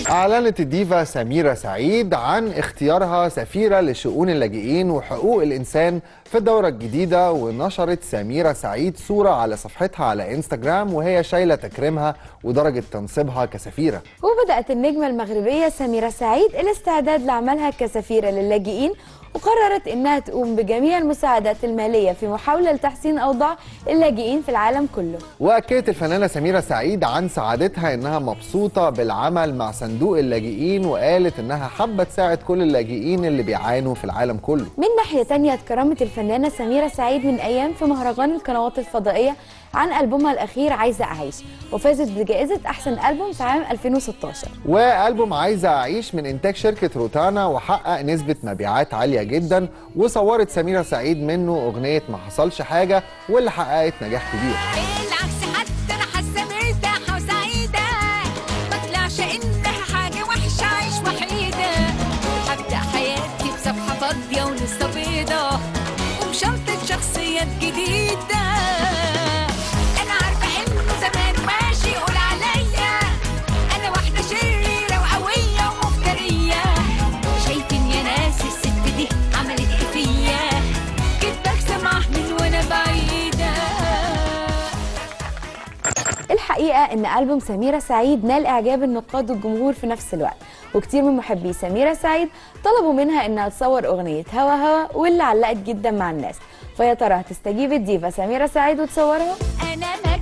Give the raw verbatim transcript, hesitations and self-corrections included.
أعلنت الديفا سميرة سعيد عن اختيارها سفيرة لشؤون اللاجئين وحقوق الإنسان في الدورة الجديدة، ونشرت سميرة سعيد صورة على صفحتها على انستجرام وهي شايلة تكريمها ودرجة تنصيبها كسفيرة. وبدأت النجمة المغربية سميرة سعيد الاستعداد لعملها كسفيرة للاجئين، وقررت انها تقوم بجميع المساعدات الماليه في محاوله لتحسين اوضاع اللاجئين في العالم كله. واكدت الفنانه سميره سعيد عن سعادتها انها مبسوطه بالعمل مع صندوق اللاجئين، وقالت انها حابه تساعد كل اللاجئين اللي بيعانوا في العالم كله. من ناحيه ثانيه اتكرمت الفنانه سميره سعيد من ايام في مهرجان القنوات الفضائيه عن ألبومها الأخير عايزة أعيش، وفازت بجائزة أحسن ألبوم في عام ألفين وستاشر. وألبوم عايزة أعيش من إنتاج شركة روتانا وحقق نسبة مبيعات عالية جدا، وصورت سميرة سعيد منه أغنية ما حصلش حاجة واللي حققت نجاح كبير. بالعكس حتى أنا حاسة مرتاحة وسعيدة، ما طلعش إنها حاجة وحشة أعيش وحيدة، هبدأ حياتي بصفحة فاضية ولسه بيضة وبشنطة شخصيات جديدة. الحقيقة إن ألبوم سميرة سعيد نال إعجاب النقاد والجمهور في نفس الوقت، وكتير من محبي سميرة سعيد طلبوا منها إنها تصور أغنية هوا هوا واللي علقت جدا مع الناس. فيا ترى هتستجيب الديفا سميرة سعيد وتصورها؟ أنا